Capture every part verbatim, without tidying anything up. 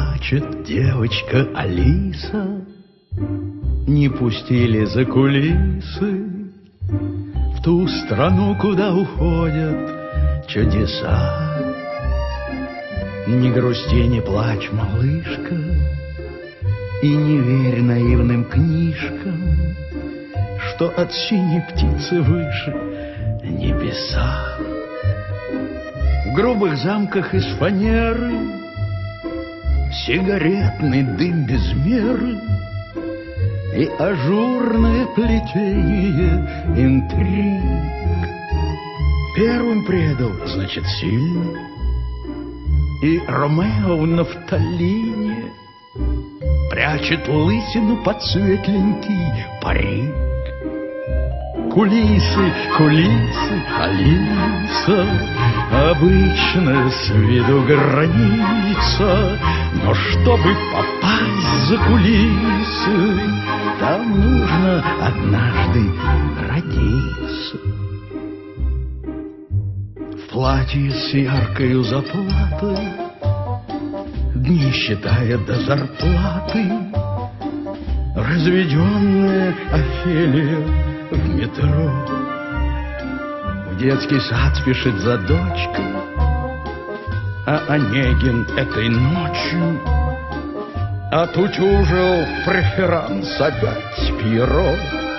Плачет девочка Алиса, не пустили за кулисы в ту страну, куда уходят чудеса. Не грусти, не плачь, малышка, и не верь наивным книжкам, что от синей птицы выше небеса. В грубых замках из фанеры сигаретный дым без меры и ажурное плетение интриг. Первым предал, значит, сильный, и Ромео в нафталине прячет лысину под светленький парик. Кулисы, кулисы, Алиса, обычная с виду граница, но чтобы попасть за кулисы, там нужно однажды родиться. В платье с яркою заплатой, дни считая до зарплаты, разведенная Офелия в метро. В детский сад спешит за дочкой, а Онегин этой ночью отутюжил преферанс опять Пьеро.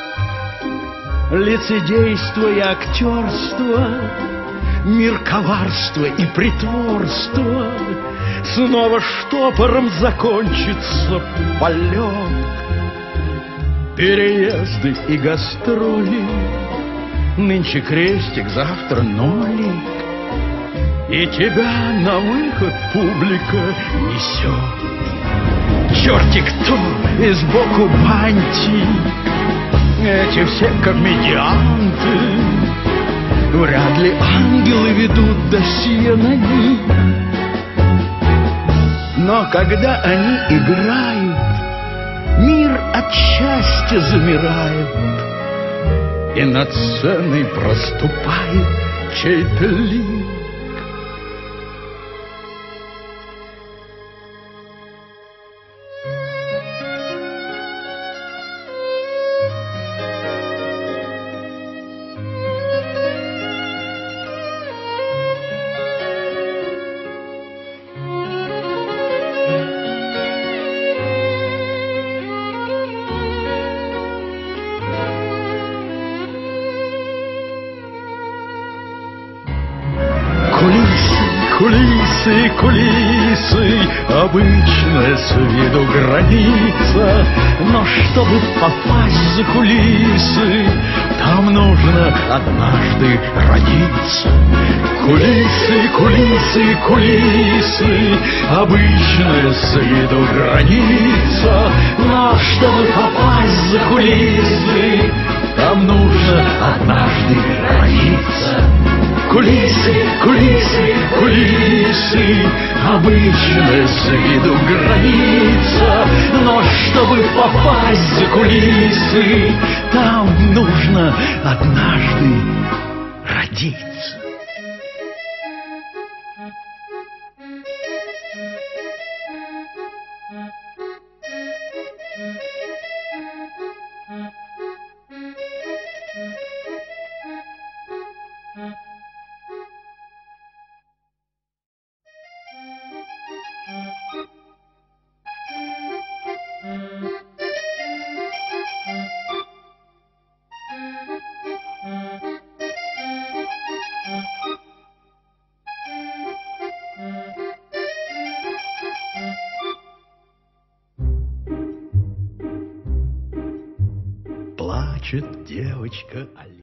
Лицедейство и актерство, мир коварства и притворства, снова штопором закончится полет. Переезды и гастроли, нынче крестик, завтра нолик, и тебя на выход публика несет. Черти кто и сбоку бантик, эти все комедианты, вряд ли ангелы ведут досье на них. Но когда они играют, мир от счастья замирает, и над сценой проступает чей-то лик. Кулисы, кулисы, кулисы, обычная с виду граница, но чтобы попасть за кулисы, там нужно однажды родиться. Кулисы, кулисы, кулисы, обычная с виду граница, но чтобы попасть за кулисы, там нужно однажды родиться. Кулисы, кулисы, кулисы, обычная с виду граница, но чтобы попасть за кулисы, там нужно однажды родиться. Плачет девочка Алиса.